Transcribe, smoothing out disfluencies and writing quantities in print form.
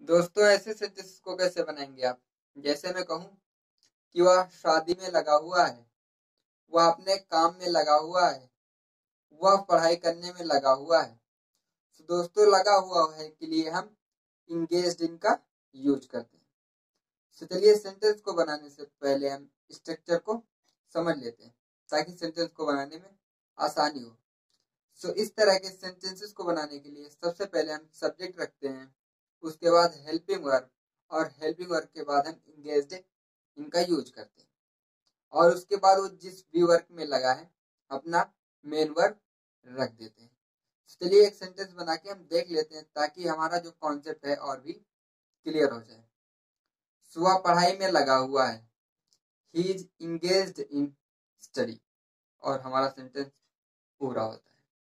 दोस्तों ऐसे सेंटेंस को कैसे बनाएंगे आप? जैसे मैं कहूँ कि वह शादी में लगा हुआ है, वह अपने काम में लगा हुआ है, वह पढ़ाई करने में लगा हुआ है। तो दोस्तों लगा हुआ है के लिए हम इंगेज्ड इन का यूज करते हैं। तो चलिए सेंटेंस को बनाने से पहले हम स्ट्रक्चर को समझ लेते हैं ताकि सेंटेंस को बनाने में आसानी हो। सो इस तरह के सेंटेंसेस को बनाने के लिए सबसे पहले हम सब्जेक्ट रखते हैं, उसके बाद हेल्पिंग वर्ब और हेल्पिंग वर्ब के बाद हम इंगेज्ड इनका यूज करते हैं और उसके बाद वो जिस भी वर्क में लगा है अपना मेन वर्ब रख देते हैं। चलिए एक सेंटेंस बना के हम देख लेते हैं ताकि हमारा जो कॉन्सेप्ट है और भी क्लियर हो जाए। वह पढ़ाई में लगा हुआ है, he is engaged in study, और हमारा सेंटेंस पूरा होता है।